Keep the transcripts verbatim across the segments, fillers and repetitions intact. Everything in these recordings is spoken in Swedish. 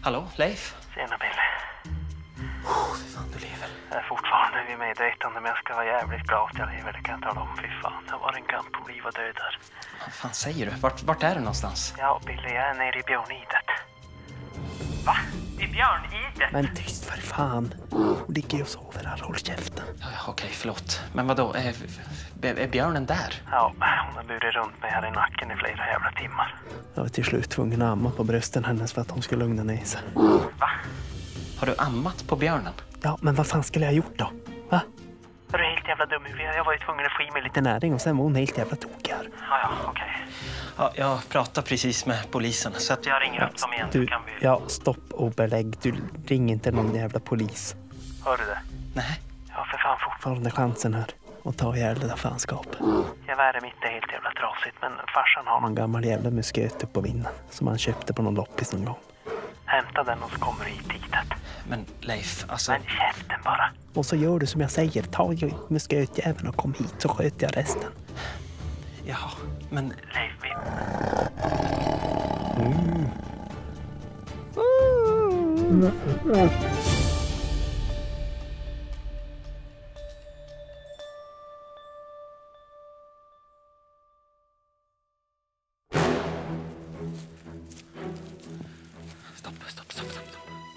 Hallå, Leif? Tjena, Bill. Oh, fy fan, du lever. Jag är fortfarande vid medvetande, men jag ska vara jävligt glad att jag lever. Det kan jag tala om, fy fan. Det var en kamp på liv och död där. Vad fan säger du? Vart, vart är du någonstans? Ja, Billy, jag är nere i björnidet. Va? I björnidet? Men tyst för fan. Hon ligger och sover här, håll käften. Ja, ja, okej, förlåt. Men vadå, är, är björnen där? Ja, hon har burit runt mig här i nacken i flera jävla timmar. Jag var till slut tvungen att amma på brösten hennes för att hon skulle lugna ner sig. Va? Har du ammat på björnen? Ja, men vad fan skulle jag ha gjort då? Va? Är du helt jävla dum i huvudet? Jag var ju tvungen att få i mig lite... Lite näring och sen var hon helt jävla tokig här. Ja, ja, okej. Okay. Ja, jag pratar precis med polisen, så att jag ringer Ja, upp dem igen. Du, så kan vi... ja, stopp och belägg. Du ring inte någon jävla polis. Hör du det? Nej. Ja, för fan fort. Fortfarande chansen här och ta ihjäl det där fanskapet. Geväret mitt är helt jävla trasigt, men farsan har En gammal jävla musköt upp på vinden som han köpte på någon loppis någon gång. Hämta den och så kommer du hit ditet. Men Leif, alltså... Men käften bara. Och så gör du som jag säger. Ta ju muskötjäveln och kom hit så sköter jag resten. Jaha, men... Leif, vi... Mm. Stopp, stopp, stopp, stopp, stopp.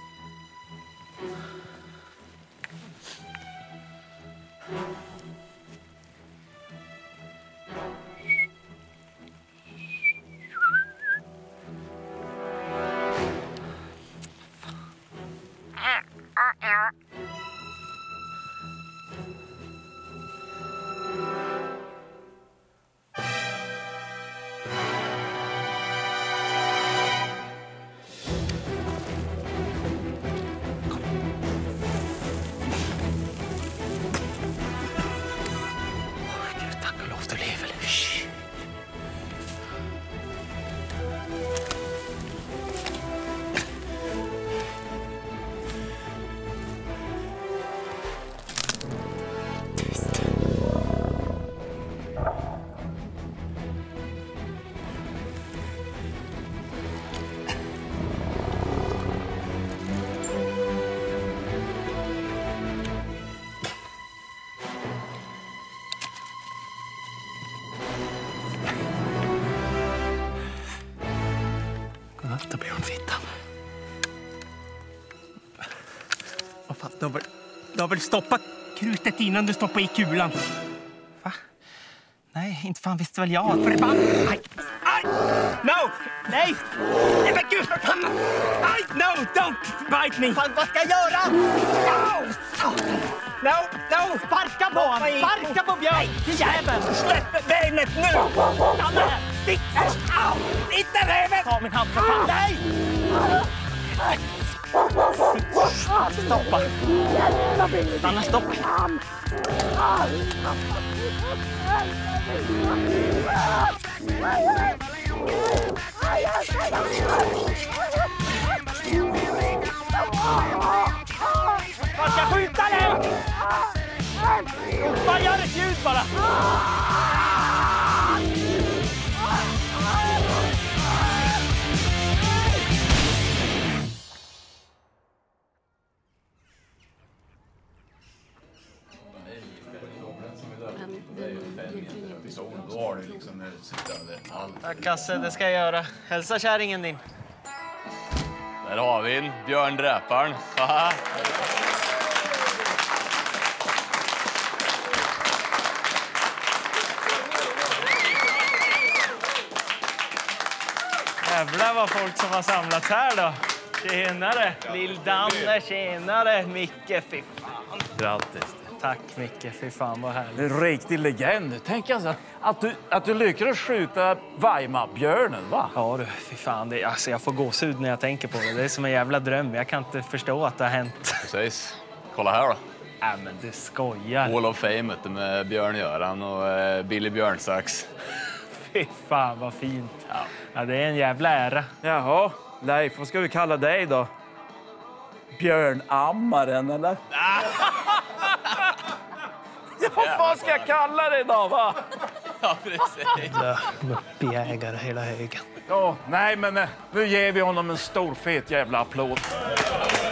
Godnatt, björnfittan. Vad fan, du har väl, du har väl stoppat krutet innan du stoppar i kulan? Va? Nej, inte fan visste väl jag. Förbannat! Aj! Aj! No! Nej! Nej, men gud! Aj! No! Don't bite me! Fan, vad ska jag göra? No! No! No! Sparka på honom! Sparka på Björn! Nej, jävel! Släpp benet nu! Stanna här! Stick! Au! Inte revet! Ta min hand för fan! Nej! Stoppa! Stanna, stopp! Man ska skjuta nu! Bara gör ett ljud bara! Tack, Kasse, det ska jag göra. Hälsa kärringen din. Där har vi en Björn Dräparen. Haha. Jävlar vad folk som har samlats här då. Tjenare, Lill-Danne, tjenare, Micke, fy fan. Grattis. Tack Micke, fy fan vad härligt. En riktig legend. Tänk alltså att du, att du lyckades skjuta Weimar-björnen, va? Ja du, fy fan, det, alltså jag får gåshud när jag tänker på det. Det är som en jävla dröm, jag kan inte förstå att det har hänt. Precis. Kolla här då. Nej men du skojar. Hall of Fame med Björn-Göran och eh, Billy Björnsax. Fy fan vad fint. Ja. Ja, det är en jävla ära. Jaha, Leif, vad ska vi kalla dig då? Björnammaren, eller? Ja, vad fan ska jag kalla dig då, va? Ja, precis. Muppig ägare hela högen. Ja, nej men eh, nu ger vi honom en stor fet jävla applåd.